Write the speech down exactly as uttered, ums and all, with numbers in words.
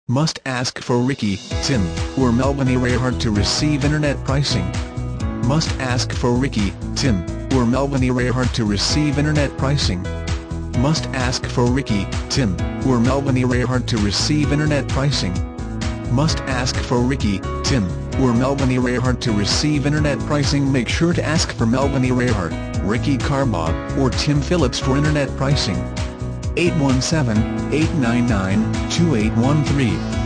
Must ask for Ricky, Tim, or Melanie Reinhardt to receive internet pricing. Must ask for Ricky, Tim, or Melanie Reinhardt to receive internet pricing. Must ask for Ricky, Tim, or Melanie Reinhardt to receive internet pricing. Must ask for Ricky, Tim, or Melanie Reinhardt to receive internet pricing. Make sure to ask for Melanie Reinhardt, Ricky Carbach, or Tim Phillips for internet pricing. eight one seven, eight nine nine, two eight one three